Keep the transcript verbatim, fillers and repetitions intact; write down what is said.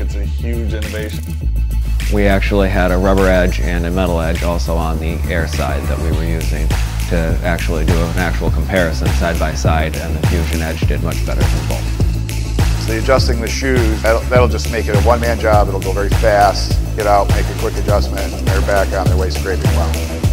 it's a huge innovation. We actually had a rubber edge and a metal edge also on the air side that we were using to actually do an actual comparison side by side, and the Fusion Edge did much better than both. So adjusting the shoes, that'll, that'll just make it a one-man job. It'll go very fast, get out, make a quick adjustment, and they're back on their way scraping well.